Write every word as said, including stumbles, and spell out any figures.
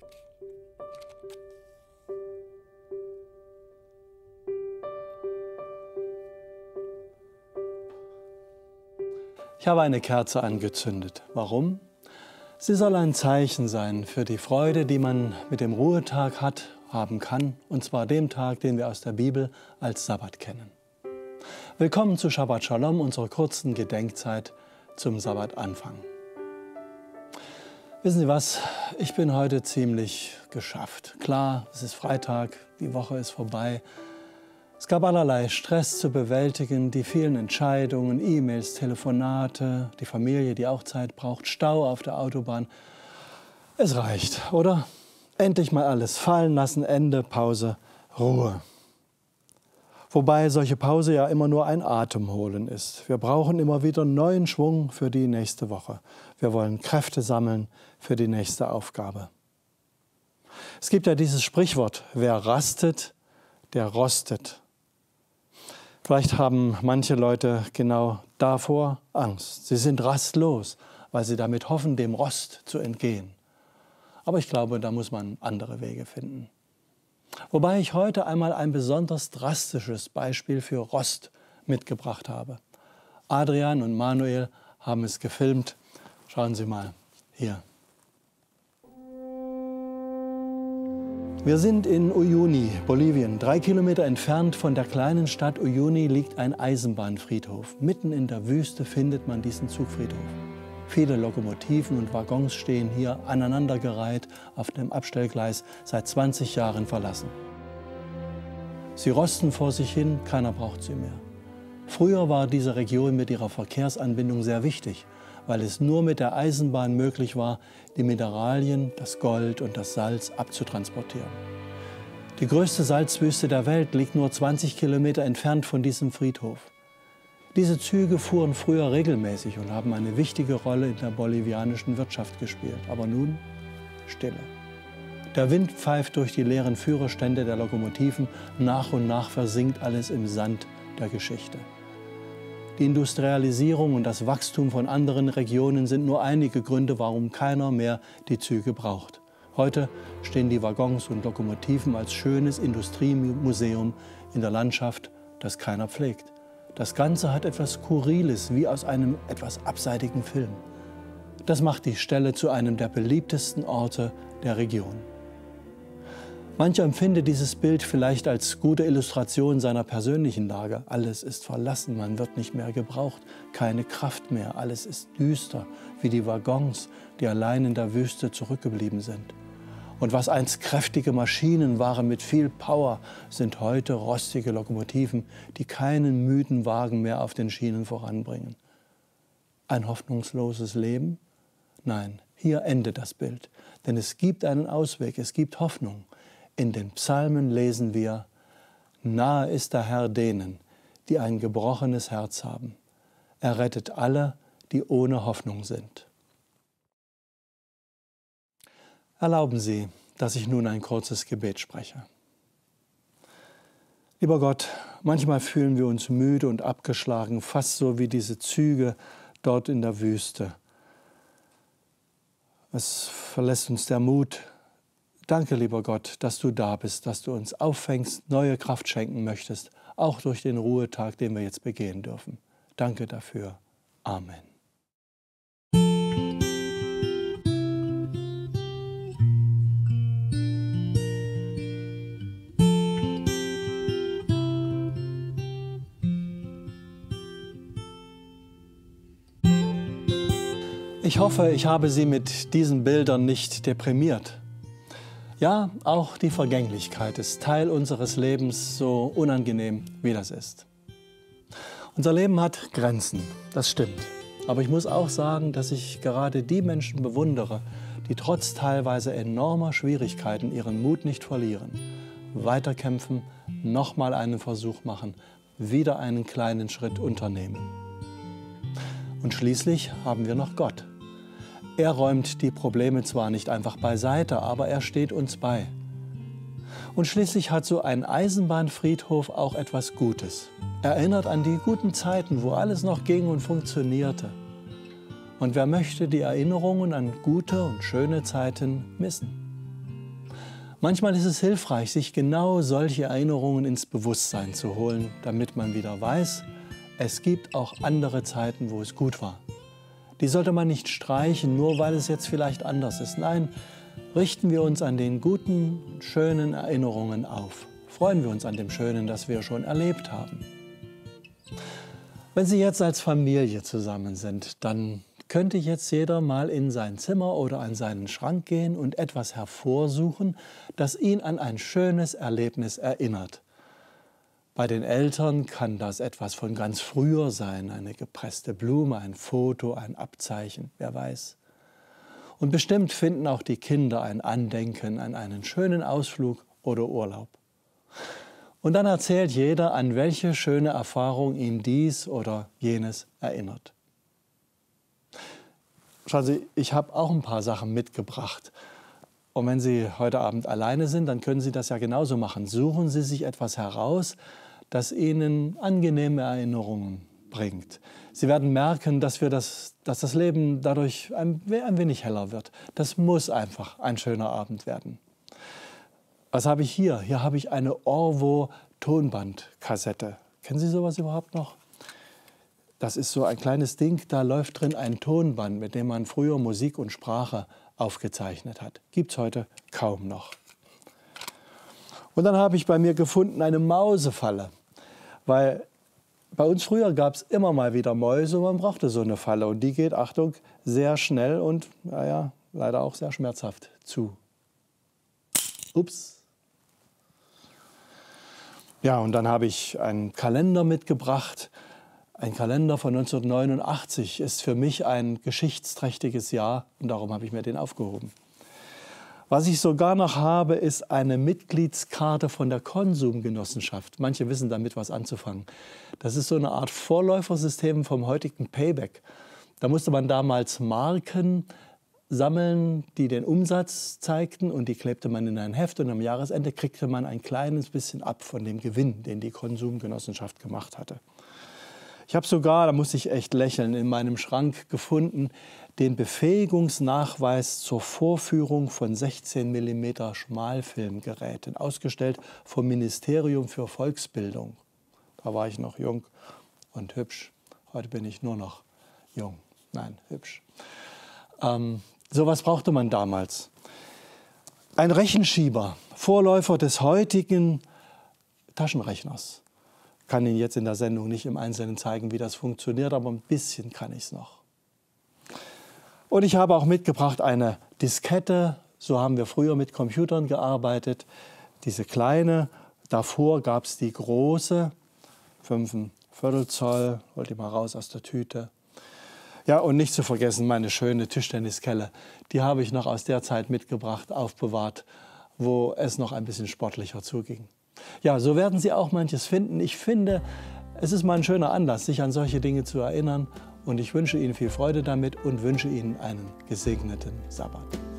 Ich habe eine Kerze angezündet. Warum? Sie soll ein Zeichen sein für die Freude, die man mit dem Ruhetag hat, haben kann, und zwar dem Tag, den wir aus der Bibel als Sabbat kennen. Willkommen zu Shabbat Shalom, unserer kurzen Gedenkzeit zum Sabbatanfang. Wissen Sie was? Ich bin heute ziemlich geschafft. Klar, es ist Freitag, die Woche ist vorbei. Es gab allerlei Stress zu bewältigen, die vielen Entscheidungen, E-Mails, Telefonate, die Familie, die auch Zeit braucht, Stau auf der Autobahn. Es reicht, oder? Endlich mal alles fallen lassen, Ende, Pause, Ruhe. Wobei solche Pause ja immer nur ein Atemholen ist. Wir brauchen immer wieder neuen Schwung für die nächste Woche. Wir wollen Kräfte sammeln für die nächste Aufgabe. Es gibt ja dieses Sprichwort, wer rastet, der rostet. Vielleicht haben manche Leute genau davor Angst. Sie sind rastlos, weil sie damit hoffen, dem Rost zu entgehen. Aber ich glaube, da muss man andere Wege finden. Wobei ich heute einmal ein besonders drastisches Beispiel für Rost mitgebracht habe. Adrian und Manuel haben es gefilmt. Schauen Sie mal hier. Wir sind in Uyuni, Bolivien. Drei Kilometer entfernt von der kleinen Stadt Uyuni liegt ein Eisenbahnfriedhof. Mitten in der Wüste findet man diesen Zugfriedhof. Viele Lokomotiven und Waggons stehen hier aneinandergereiht auf dem Abstellgleis, seit zwanzig Jahren verlassen. Sie rosten vor sich hin, keiner braucht sie mehr. Früher war diese Region mit ihrer Verkehrsanbindung sehr wichtig, weil es nur mit der Eisenbahn möglich war, die Mineralien, das Gold und das Salz abzutransportieren. Die größte Salzwüste der Welt liegt nur zwanzig Kilometer entfernt von diesem Friedhof. Diese Züge fuhren früher regelmäßig und haben eine wichtige Rolle in der bolivianischen Wirtschaft gespielt. Aber nun Stille. Der Wind pfeift durch die leeren Führerstände der Lokomotiven. Nach und nach versinkt alles im Sand der Geschichte. Die Industrialisierung und das Wachstum von anderen Regionen sind nur einige Gründe, warum keiner mehr die Züge braucht. Heute stehen die Waggons und Lokomotiven als schönes Industriemuseum in der Landschaft, das keiner pflegt. Das Ganze hat etwas Skurriles, wie aus einem etwas abseitigen Film. Das macht die Stelle zu einem der beliebtesten Orte der Region. Mancher empfindet dieses Bild vielleicht als gute Illustration seiner persönlichen Lage. Alles ist verlassen, man wird nicht mehr gebraucht, keine Kraft mehr, alles ist düster, wie die Waggons, die allein in der Wüste zurückgeblieben sind. Und was einst kräftige Maschinen waren mit viel Power, sind heute rostige Lokomotiven, die keinen müden Wagen mehr auf den Schienen voranbringen. Ein hoffnungsloses Leben? Nein, hier endet das Bild, denn es gibt einen Ausweg, es gibt Hoffnung. In den Psalmen lesen wir, nahe ist der Herr denen, die ein gebrochenes Herz haben. Er rettet alle, die ohne Hoffnung sind. Erlauben Sie, dass ich nun ein kurzes Gebet spreche. Lieber Gott, manchmal fühlen wir uns müde und abgeschlagen, fast so wie diese Züge dort in der Wüste. Es verlässt uns der Mut. Danke, lieber Gott, dass du da bist, dass du uns auffängst, neue Kraft schenken möchtest, auch durch den Ruhetag, den wir jetzt begehen dürfen. Danke dafür. Amen. Ich hoffe, ich habe Sie mit diesen Bildern nicht deprimiert. Ja, auch die Vergänglichkeit ist Teil unseres Lebens, so unangenehm wie das ist. Unser Leben hat Grenzen, das stimmt. Aber ich muss auch sagen, dass ich gerade die Menschen bewundere, die trotz teilweise enormer Schwierigkeiten ihren Mut nicht verlieren, weiterkämpfen, nochmal einen Versuch machen, wieder einen kleinen Schritt unternehmen. Und schließlich haben wir noch Gott. Er räumt die Probleme zwar nicht einfach beiseite, aber er steht uns bei. Und schließlich hat so ein Eisenbahnfriedhof auch etwas Gutes. Erinnert an die guten Zeiten, wo alles noch ging und funktionierte. Und wer möchte die Erinnerungen an gute und schöne Zeiten missen? Manchmal ist es hilfreich, sich genau solche Erinnerungen ins Bewusstsein zu holen, damit man wieder weiß, es gibt auch andere Zeiten, wo es gut war. Die sollte man nicht streichen, nur weil es jetzt vielleicht anders ist. Nein, richten wir uns an den guten, schönen Erinnerungen auf. Freuen wir uns an dem Schönen, das wir schon erlebt haben. Wenn Sie jetzt als Familie zusammen sind, dann könnte jetzt jeder mal in sein Zimmer oder an seinen Schrank gehen und etwas hervorsuchen, das ihn an ein schönes Erlebnis erinnert. Bei den Eltern kann das etwas von ganz früher sein, eine gepresste Blume, ein Foto, ein Abzeichen, wer weiß. Und bestimmt finden auch die Kinder ein Andenken an einen schönen Ausflug oder Urlaub. Und dann erzählt jeder, an welche schöne Erfahrung ihn dies oder jenes erinnert. Schauen Sie, ich habe auch ein paar Sachen mitgebracht. Und wenn Sie heute Abend alleine sind, dann können Sie das ja genauso machen. Suchen Sie sich etwas heraus, das Ihnen angenehme Erinnerungen bringt. Sie werden merken, dass, wir das, dass das Leben dadurch ein, ein wenig heller wird. Das muss einfach ein schöner Abend werden. Was habe ich hier? Hier habe ich eine Orwo-Tonbandkassette. Kennen Sie sowas überhaupt noch? Das ist so ein kleines Ding, da läuft drin ein Tonband, mit dem man früher Musik und Sprache aufgezeichnet hat. Gibt es heute kaum noch. Und dann habe ich bei mir gefunden eine Mausefalle, weil bei uns früher gab es immer mal wieder Mäuse und man brauchte so eine Falle. Und die geht, Achtung, sehr schnell und naja, leider auch sehr schmerzhaft zu. Ups. Ja, und dann habe ich einen Kalender mitgebracht. Ein Kalender von neunzehnhundertneunundachtzig ist für mich ein geschichtsträchtiges Jahr und darum habe ich mir den aufgehoben. Was ich sogar noch habe, ist eine Mitgliedskarte von der Konsumgenossenschaft. Manche wissen damit was anzufangen. Das ist so eine Art Vorläufersystem vom heutigen Payback. Da musste man damals Marken sammeln, die den Umsatz zeigten und die klebte man in ein Heft und am Jahresende kriegte man ein kleines bisschen ab von dem Gewinn, den die Konsumgenossenschaft gemacht hatte. Ich habe sogar, da muss ich echt lächeln, in meinem Schrank gefunden, den Befähigungsnachweis zur Vorführung von sechzehn Millimeter Schmalfilmgeräten, ausgestellt vom Ministerium für Volksbildung. Da war ich noch jung und hübsch. Heute bin ich nur noch jung. Nein, hübsch. Ähm, sowas brauchte man damals. Ein Rechenschieber, Vorläufer des heutigen Taschenrechners. Ich kann Ihnen jetzt in der Sendung nicht im Einzelnen zeigen, wie das funktioniert, aber ein bisschen kann ich es noch. Und ich habe auch mitgebracht eine Diskette, so haben wir früher mit Computern gearbeitet. Diese kleine, davor gab es die große, fünfundviertel Zoll, holt die mal raus aus der Tüte. Ja, und nicht zu vergessen meine schöne Tischtenniskelle, die habe ich noch aus der Zeit mitgebracht, aufbewahrt, wo es noch ein bisschen sportlicher zuging. Ja, so werden Sie auch manches finden. Ich finde, es ist mal ein schöner Anlass, sich an solche Dinge zu erinnern. Und ich wünsche Ihnen viel Freude damit und wünsche Ihnen einen gesegneten Sabbat.